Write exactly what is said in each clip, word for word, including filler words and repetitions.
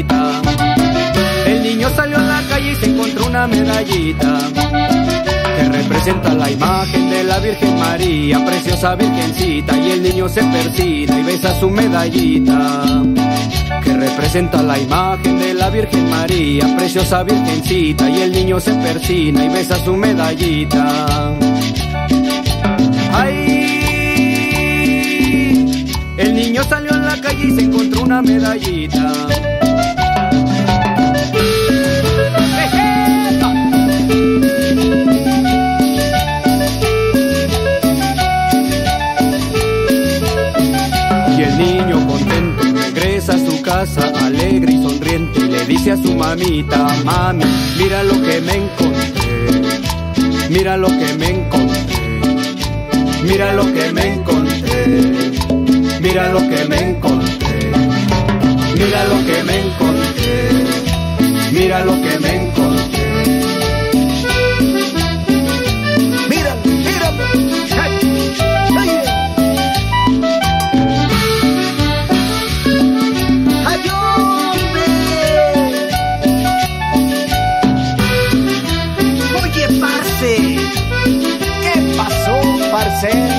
medallita. El niño salió a la calle y se encontró una medallita que representa la imagen de la Virgen María, preciosa virgencita. Y el niño se persina y besa su medallita que representa la imagen de la Virgen María, preciosa virgencita. Y el niño se persina y besa su medallita. ¡Ay! El niño salió a la calle y se encontró una medallita. Y el niño contento regresa a su casa alegre y sonriente y le dice a su mamita: mami, mira lo que me encontré, mira lo que me encontré, mira lo que me encontré, mira lo que me encontré, mira lo que me encontré, mira lo que me encontré. Mira, mira, ay, ay. ¡Ay, hombre! Oye, parce, ¿qué pasó, parcero?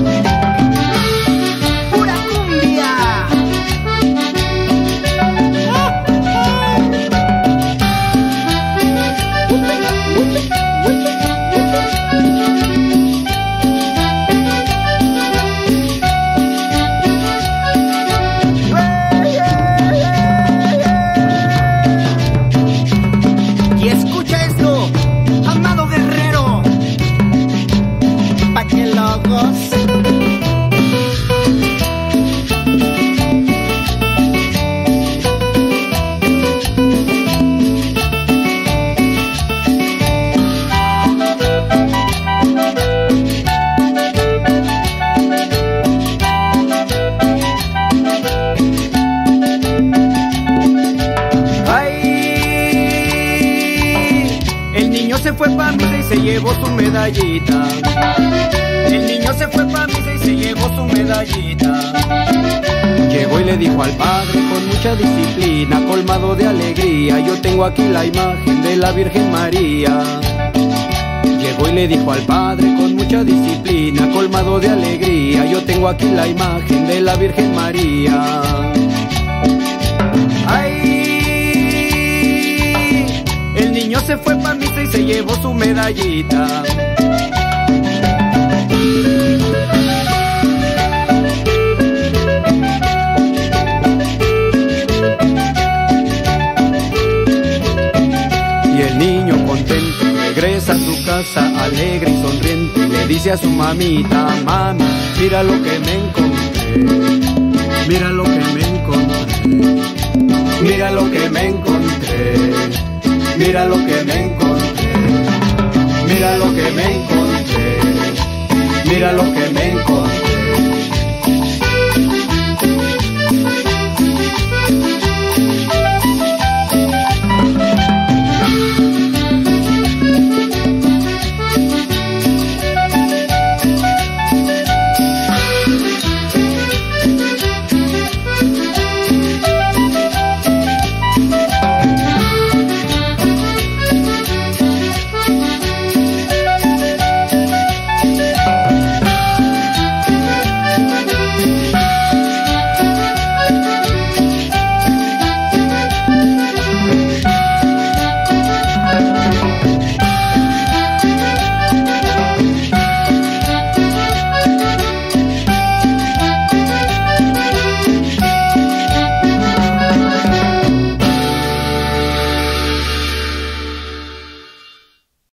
Se fue pa' misa y se llevó su medallita. El niño se fue pa' misa y se llevó su medallita. Llegó y le dijo al padre con mucha disciplina, colmado de alegría: yo tengo aquí la imagen de la Virgen María. Llegó y le dijo al padre con mucha disciplina, colmado de alegría: yo tengo aquí la imagen de la Virgen María. ¡Ay! El niño se fue pa' misa y se llevó su medallita. Y el niño contento regresa a su casa alegre y sonriente y le dice a su mamita: mami, mira lo que me encontré, mira lo que me encontré, mira lo que me encontré, mira lo que me encontré, mira lo que me encontré, mira lo que me encontré.